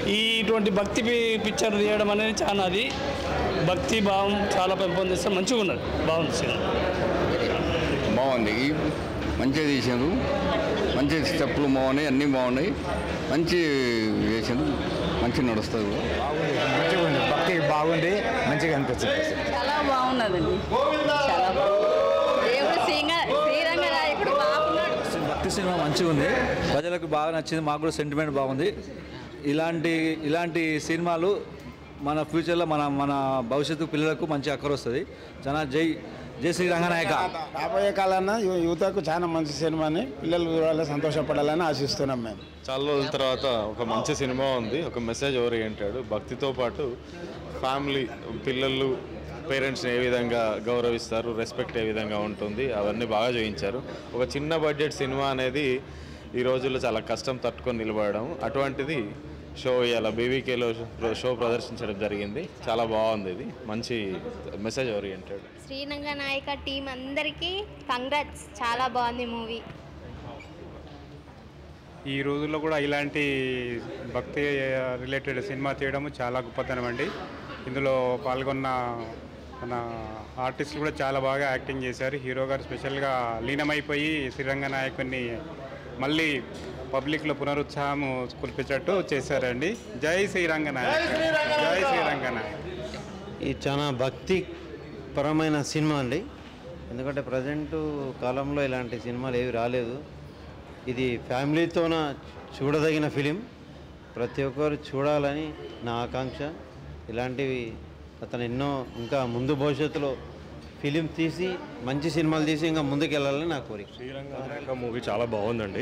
ఇటువంటి భక్తి పిక్చర్ తీయడం అనేది చాలా అది భక్తి భావం చాలా పెంపొందిస్తే మంచిగా ఉన్నది. బాగుంది సినిమా, బాగుంది. మంచిగా తీసారు, మంచి స్టెప్పులు బాగున్నాయి, అన్నీ బాగున్నాయి, మంచి చేసారు, మంచిగా నడుస్తుంది. మంచిగా ఉంది, భక్తి బాగుంది, మంచిగా అనిపిస్తుంది. చాలా బాగున్నదండి, చాలా దేవుడు శ్రీరంగనాయకుడు బాగున్నాడు. భక్తి సినిమా మంచిగా ఉంది, ప్రజలకు బాగా నచ్చింది, మాకు కూడా సెంటిమెంట్ బాగుంది. ఇలాంటి సినిమాలు మన ఫ్యూచర్లో మన భవిష్యత్తు పిల్లలకు మంచి అక్కర వస్తుంది. చాలా జై శ్రీరంగనాయక. రాబోయే కాలాన యువతకు చాలా మంచి సినిమాని పిల్లలు చూడాలని సంతోషపడాలని ఆశిస్తున్నాం మేము. చాలా రోజుల తర్వాత ఒక మంచి సినిమా ఉంది, ఒక మెసేజ్ ఓరియంటెడ్. భక్తితో పాటు ఫ్యామిలీ, పిల్లలు పేరెంట్స్ని ఏ విధంగా గౌరవిస్తారు, రెస్పెక్ట్ ఏ విధంగా ఉంటుంది, అవన్నీ బాగా చూపించారు. ఒక చిన్న బడ్జెట్ సినిమా అనేది ఈ రోజుల్లో చాలా కష్టం తట్టుకొని నిలబడడం. అటువంటిది షో ఇవాళ బీవీకేలో షో ప్రదర్శించడం జరిగింది. చాలా బాగుంది, ఇది మంచి మెసేజ్ ఓరియంటెడ్. శ్రీరంగనాయక టీం అందరికీ కంగ్రాట్స్, చాలా బాగుంది మూవీ. ఈ రోజుల్లో కూడా ఇలాంటి భక్తి రిలేటెడ్ సినిమా తీయడం చాలా గొప్పతనం అండి. ఇందులో పాల్గొన్న మన ఆర్టిస్టులు కూడా చాలా బాగా యాక్టింగ్ చేశారు. హీరో గారు స్పెషల్గా లీనమైపోయి శ్రీరంగనాయకుడిని మళ్ళీ పబ్లిక్లో పునరుత్సాహం కుల్పించేట్టు చేశారండి. జై శ్రీరంగనాయక, జై శ్రీరంగనాయక. ఇది చాలా భక్తి పరమైన సినిమా అండి. ఎందుకంటే ప్రజెంట్ కాలంలో ఇలాంటి సినిమాలు ఏవి రాలేదు. ఇది ఫ్యామిలీతోన చూడదగిన ఫిలిం, ప్రతి ఒక్కరు చూడాలని నా ఆకాంక్ష. ఇలాంటివి అతను ఎన్నో ఇంకా ముందు భవిష్యత్తులో ఫిలిం తీసి మంచి సినిమాలు తీసి ఇంకా ముందుకు వెళ్ళాలని నా కోరిక. శ్రీరంగనాయక మూవీ చాలా బాగుందండి.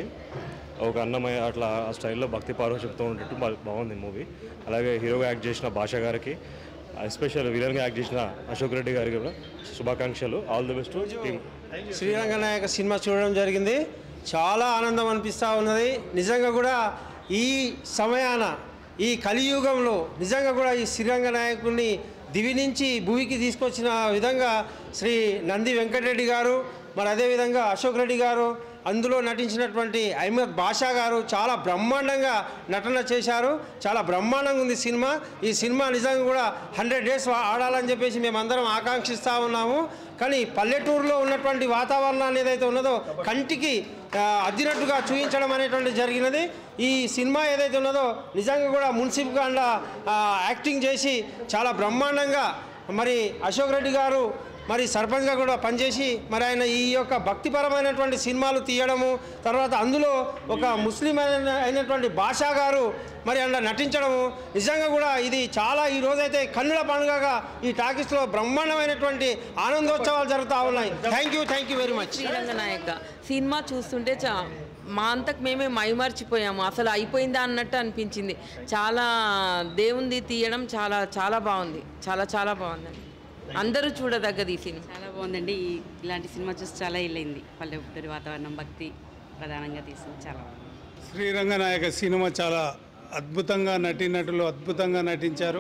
ఒక అన్నమయ్య అట్లా ఆ స్టైల్లో భక్తి పారవశంతో ఉన్నట్టు బాగుంది మూవీ. అలాగే హీరోగా యాక్ట్ చేసిన భాష గారికి, ఎస్పెషల్ విలన్గా యాక్ట్ చేసిన అశోక్ రెడ్డి గారికి కూడా శుభాకాంక్షలు. All the best team. Sriranganayaka సినిమా చూడడం జరిగింది, చాలా ఆనందం అనిపిస్తూ ఉన్నది. నిజంగా కూడా ఈ సమయాన, ఈ కలియుగంలో నిజంగా కూడా ఈ శ్రీరంగనాయకుడిని దివి నుంచి భూమికి తీసుకొచ్చిన విధంగా శ్రీ నంది వెంకటరెడ్డి గారు, మరి అదేవిధంగా అశోక్ రెడ్డి గారు, అందులో నటించినటువంటి అహ్మద్ బాషా గారు చాలా బ్రహ్మాండంగా నటన చేశారు. చాలా బ్రహ్మాండంగా ఉంది సినిమా. ఈ సినిమా నిజంగా కూడా 100 days ఆడాలని చెప్పేసి మేమందరం ఆకాంక్షిస్తూ ఉన్నాము. కానీ పల్లెటూరులో ఉన్నటువంటి వాతావరణాన్ని ఏదైతే ఉన్నదో కంటికి అద్దినట్టుగా చూపించడం అనేటువంటి జరిగినది. ఈ సినిమా ఏదైతే ఉన్నదో నిజంగా కూడా మున్సిపల్గా యాక్టింగ్ చేసి చాలా బ్రహ్మాండంగా, మరి అశోక్ రెడ్డి గారు మరి సర్పంచ్గా కూడా పనిచేసి మరి ఆయన ఈ యొక్క భక్తిపరమైనటువంటి సినిమాలు తీయడము, తర్వాత అందులో ఒక ముస్లిం అయినటువంటి భాషా గారు మరి అందులో నటించడము, నిజంగా కూడా ఇది చాలా ఈ రోజైతే కన్నుల పండుగగా ఈ టాకీస్లో బ్రహ్మాండమైనటువంటి ఆనందోత్సవాలు జరుగుతూ ఉన్నాయి. Thank you very much. Sriranganayaka సినిమా చూస్తుంటే మా అంతకు మేమే మైమర్చిపోయాము, అసలు అయిపోయిందా అన్నట్టు అనిపించింది. చాలా దేవుంది తీయడం చాలా చాలా బాగుంది, చాలా బాగుందండి. అందరూ చూడదగ్గది ఈ సినిమా. చాలా బాగుందండి. ఇలాంటి సినిమా చూసి చాలా ఇల్లైంది. పల్లెటూరి వాతావరణం, భక్తి ప్రధానంగా తీసింది. చాలా శ్రీరంగనాయక సినిమా చాలా అద్భుతంగా నటీనటులు అద్భుతంగా నటించారు.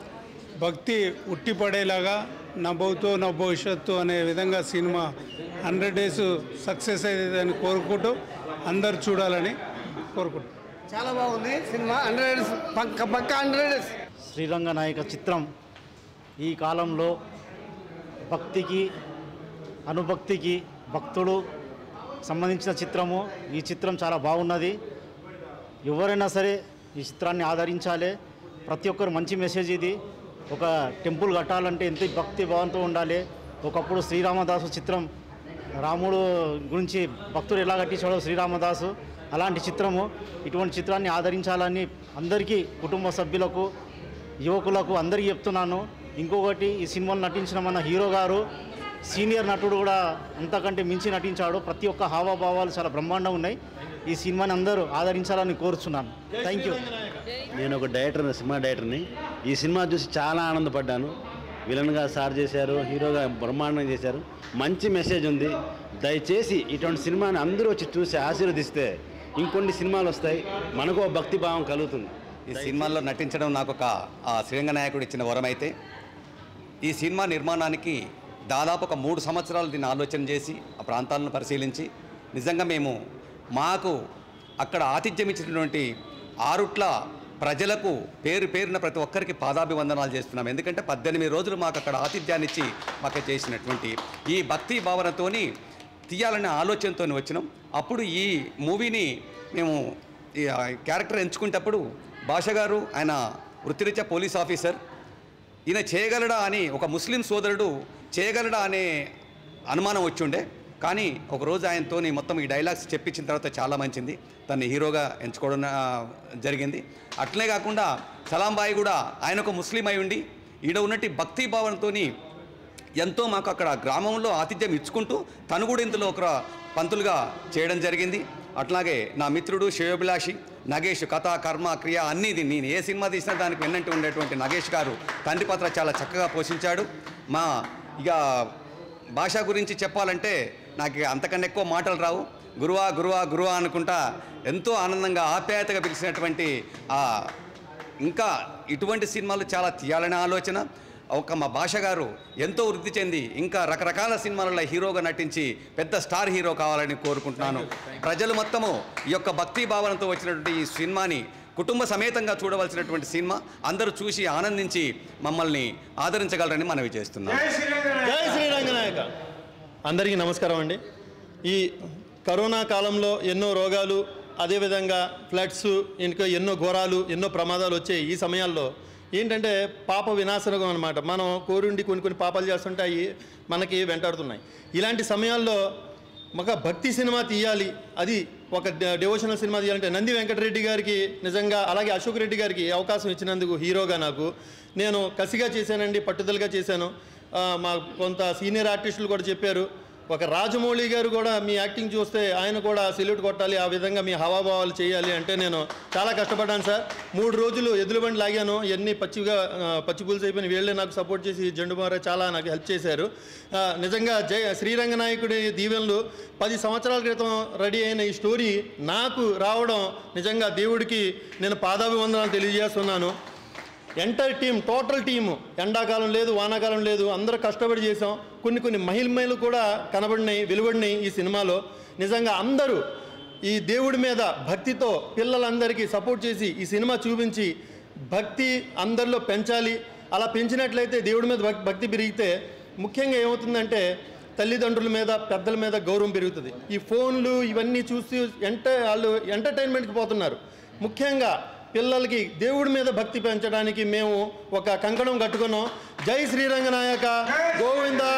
భక్తి ఉట్టిపడేలాగా నభవుతో నా భవిష్యత్తు అనే విధంగా సినిమా 100 days సక్సెస్ అయ్యేదని కోరుకుంటూ అందరు చూడాలని కోరుకుంటున్నాను. చాలా బాగుంది సినిమా. 100 days పక్క 100 days. శ్రీరంగనాయక చిత్రం ఈ కాలంలో భక్తికి, అనుభక్తికి, భక్తుడు సంబంధించిన చిత్రము. ఈ చిత్రం చాలా బాగున్నది. ఎవరైనా సరే ఈ చిత్రాన్ని ఆదరించాలి. ప్రతి ఒక్కరు మంచి మెసేజ్ ఇది. ఒక టెంపుల్ కట్టాలంటే ఎంత భక్తి భావంతో ఉండాలి. ఒకప్పుడు శ్రీరామదాసు చిత్రం, రాముడు గురించి భక్తుడు ఎలా కట్టించాడో శ్రీరామదాసు, అలాంటి చిత్రము. ఇటువంటి చిత్రాన్ని ఆదరించాలని అందరికీ, కుటుంబ సభ్యులకు, యువకులకు అందరికీ చెప్తున్నాను. ఇంకొకటి, ఈ సినిమాలో నటించిన మన హీరో గారు సీనియర్ నటుడు కూడా అంతకంటే మించి నటించాడు. ప్రతి ఒక్క హావభావాలు చాలా బ్రహ్మాండంగా ఉన్నాయి. ఈ సినిమాని అందరూ ఆదరించాలని కోరుచున్నాను. Thank you. నేను ఒక డైరెక్టర్ని, సినిమా డైరెక్టర్ని. ఈ సినిమా చూసి చాలా ఆనందపడ్డాను. విలన్గా సార్ చేశారు, హీరోగా బ్రహ్మాండంగా చేశారు. మంచి మెసేజ్ ఉంది. దయచేసి ఇటువంటి సినిమాని అందరూ వచ్చి చూసి ఆశీర్వదిస్తే ఇంకొన్ని సినిమాలు వస్తాయి, మనకు భక్తి భావం కలుగుతుంది. ఈ సినిమాల్లో నటించడం నాకు ఒక శ్రీరంగనాయకుడు ఇచ్చిన వరం అయితే, ఈ సినిమా నిర్మాణానికి దాదాపు ఒక 3 సంవత్సరాలు దీన్ని ఆలోచన చేసి ఆ ప్రాంతాలను పరిశీలించి, నిజంగా మాకు అక్కడ ఆతిథ్యం ఇచ్చినటువంటి ఆరుట్ల ప్రజలకు పేరు పేరున ప్రతి ఒక్కరికి పాదాభివందనాలు చేస్తున్నాం. ఎందుకంటే 18 రోజులు మాకు అక్కడ ఆతిథ్యాన్ని ఇచ్చి మాకు చేసినటువంటి ఈ భక్తి భావనతోని తీయాలనే ఆలోచనతో వచ్చినాం. అప్పుడు ఈ మూవీని మేము ఈ క్యారెక్టర్ ఎంచుకునేటప్పుడు భాష గారు ఆయన వృత్తిరీత్యా పోలీస్ ఆఫీసర్, ఈయన చేయగలడా అని ఒక ముస్లిం సోదరుడు చేయగలడా అనే అనుమానం వచ్చుండే. కానీ ఒకరోజు ఆయనతో మొత్తం ఈ డైలాగ్స్ చెప్పించిన తర్వాత చాలా మంచింది, తను హీరోగా ఎంచుకోవడం జరిగింది. అట్లనే కాకుండా సలాం బాయ్ కూడా ఆయన ఒక ముస్లిం అయి ఉండి ఈడ ఉన్నట్టు భక్తి భావనతో ఎంతో మాకు అక్కడ గ్రామంలో ఆతిథ్యం ఇచ్చుకుంటూ తను కూడా ఇందులో ఒక పంతులుగా చేయడం జరిగింది. అట్లాగే నా మిత్రుడు శ్రేయోభిలాషి నగేష్ కథ కర్మ క్రియ అన్నీ నేను ఏ సినిమా తీసినా దానికి వెన్నంటి ఉండేటువంటి నగేష్ గారు తండ్రి పాత్ర చాలా చక్కగా పోషించాడు. మా ఇక భాష గురించి చెప్పాలంటే నాకు అంతకన్నా ఎక్కువ మాటలు రావు. గురువా గురువా గురువా అనుకుంటా ఎంతో ఆనందంగా ఆప్యాయతగా పిలిచినటువంటి ఇంకా ఇటువంటి సినిమాలు చాలా తీయాలనే ఆలోచన. మా భాష గారు ఎంతో వృద్ధి చెంది ఇంకా రకరకాల సినిమాలలో హీరోగా నటించి పెద్ద స్టార్ హీరో కావాలని కోరుకుంటున్నాను. ప్రజలు మొత్తము ఈ యొక్క భక్తి భావనతో వచ్చినటువంటి ఈ సినిమాని కుటుంబ సమేతంగా చూడవలసినటువంటి సినిమా. అందరూ చూసి ఆనందించి మమ్మల్ని ఆదరించగలరని మనవి చేస్తున్నాం. జై శ్రీరంగనాయక. అందరికీ నమస్కారం అండి. ఈ కరోనా కాలంలో ఎన్నో రోగాలు, అదేవిధంగా ఫ్లడ్స్, ఇంకా ఎన్నో ఘోరాలు, ఎన్నో ప్రమాదాలు వచ్చాయి. ఈ సమయాల్లో ఏంటంటే పాప వినాశనకం అనమాట. మనం కోరుండి కొన్ని పాపాలు చేస్తుంటాయి, మనకి వెంటాడుతున్నాయి. ఇలాంటి సమయాల్లో ఒక భక్తి సినిమా తీయాలి, అది ఒక డివోషనల్ సినిమా తీయాలంటే నంది వెంకటరెడ్డి గారికి నిజంగా, అలాగే అశోక్ రెడ్డి గారికి అవకాశం ఇచ్చినందుకు హీరోగా నాకు నేను కసిగా చేశానండి, పట్టుదలగా చేశాను. మా కొంత సీనియర్ ఆర్టిస్టులు కూడా చెప్పారు, ఒక రాజమౌళి గారు కూడా మీ యాక్టింగ్ చూస్తే ఆయన కూడా సెల్యూట్ కొట్టాలి, ఆ విధంగా మీ హావాభావాలు చేయాలి అంటే నేను చాలా కష్టపడ్డాను సార్. 3 రోజులు ఎద్దుల బండి లాగాను, ఇవన్నీ పచ్చి పులుసు అయిపోయిన వీళ్ళే నాకు సపోర్ట్ చేసి జెండుమార చాలా నాకు హెల్ప్ చేశారు. నిజంగా శ్రీరంగనాయకుడి దీవెనలు 10 సంవత్సరాల క్రితం రెడీ అయిన ఈ స్టోరీ నాకు రావడం నిజంగా దేవుడికి నేను పాదాభివందనాలు తెలియజేస్తున్నాను. ఎంటైర్ టీం, టోటల్ టీము, ఎండాకాలం లేదు వానాకాలం లేదు, అందరూ కష్టపడి చేసాం. కొన్ని మహిళలు కూడా కనబడినాయి, వెలువడినాయి ఈ సినిమాలో. నిజంగా అందరూ ఈ దేవుడి మీద భక్తితో పిల్లలందరికీ సపోర్ట్ చేసి ఈ సినిమా చూపించి భక్తి అందరిలో పెంచాలి. అలా పెంచినట్లయితే దేవుడి మీద భక్తి పెరిగితే ముఖ్యంగా ఏమవుతుందంటే తల్లిదండ్రుల మీద, పెద్దల మీద గౌరవం పెరుగుతుంది. ఈ ఫోన్లు ఇవన్నీ చూసి వాళ్ళు ఎంటర్టైన్మెంట్కి పోతున్నారు. ముఖ్యంగా పిల్లలకి దేవుడి మీద భక్తి పెంచడానికి మేము ఒక కంకణం కట్టుకున్నాం. జై శ్రీరంగనాయక, గోవింద